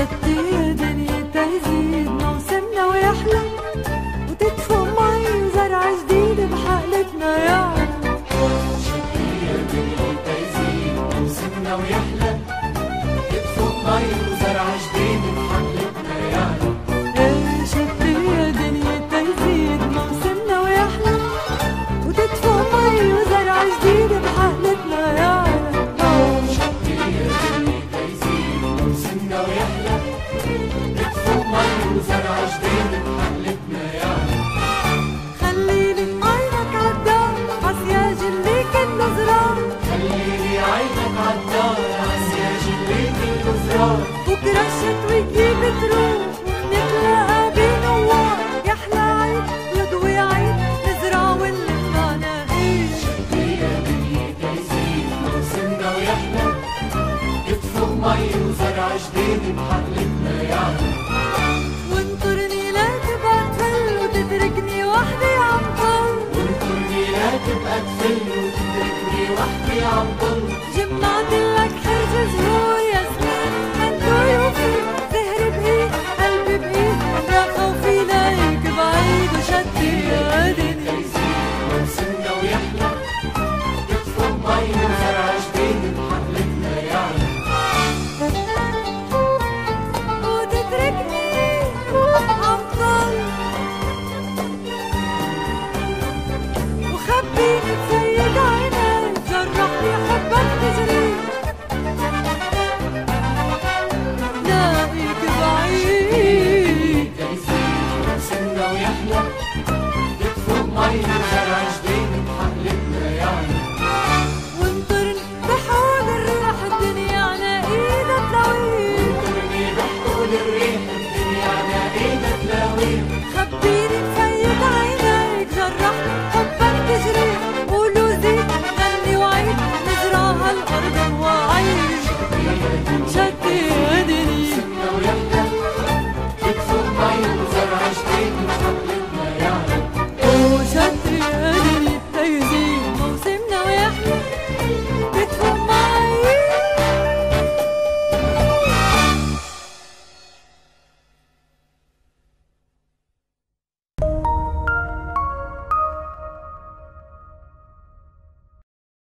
شتي يا دنيا تزيد موسمنا ويحلى وتدفق مي وزرع جديد بحقلتنا يعلى. شتي يا دنيا تزيد موسمنا ويحلى وتدفق مي وزرع جديد بحقلتنا يعلى. شتي يا دنيا تزيد موسمنا ويحلى وتدفق مي وزرع جديد بحقلتنا يعلى. شتي يا دنيا تزيد موسمنا ويحلى وتدفق مي وزرع جديد بحقلتنا يعلى. خليلي عينك عالدار عالسياج اللي كله زرار. خليلي عينك عالدار عالسياج اللي كله زرار. بكرة الشتوي تجيب تروح ونتلاقى بنوار. يحلى عيد يضوي عيد نزرع ونلقى نهيل. شتي يا دنيا تزيد موسمنا ويحلى يدفق مي وزرع جديد بحقلتنا يعلى. وانطرني لا تبقى تفل وتتركني وحدي عم طل. وانطرني لا تبقى تفل